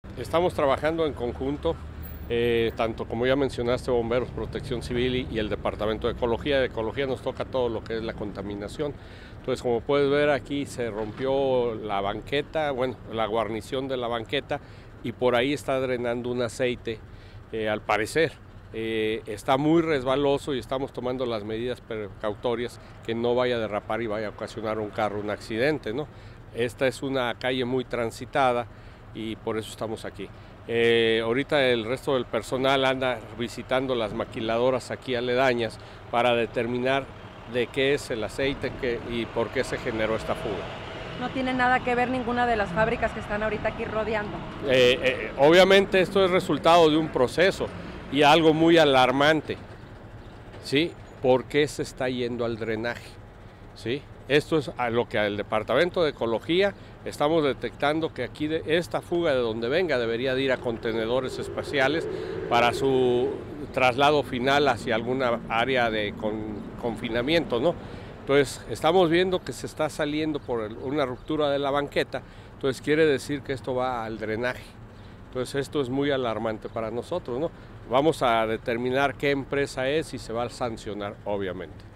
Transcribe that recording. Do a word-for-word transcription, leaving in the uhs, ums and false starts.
Estamos trabajando en conjunto, eh, tanto como ya mencionaste, Bomberos, Protección Civil y, y el Departamento de Ecología. De Ecología nos toca todo lo que es la contaminación. Entonces, como puedes ver, aquí se rompió la banqueta, bueno, la guarnición de la banqueta, y por ahí está drenando un aceite, eh, al parecer. Eh, está muy resbaloso y estamos tomando las medidas precautorias que no vaya a derrapar y vaya a ocasionar un carro, un accidente, ¿no? Esta es una calle muy transitada y por eso estamos aquí. Eh, ahorita el resto del personal anda visitando las maquiladoras aquí aledañas para determinar de qué es el aceite que, y por qué se generó esta fuga. No tiene nada que ver ninguna de las fábricas que están ahorita aquí rodeando. Eh, eh, obviamente esto es resultado de un proceso y algo muy alarmante, ¿sí? ¿Por qué se está yendo al drenaje? ¿Sí? Esto es a lo que al Departamento de Ecología estamos detectando, que aquí de esta fuga, de donde venga, debería de ir a contenedores especiales para su traslado final hacia alguna área de con, confinamiento, ¿no? Entonces estamos viendo que se está saliendo por el, una ruptura de la banqueta, entonces quiere decir que esto va al drenaje. Entonces esto es muy alarmante para nosotros, ¿no? Vamos a determinar qué empresa es y se va a sancionar, obviamente.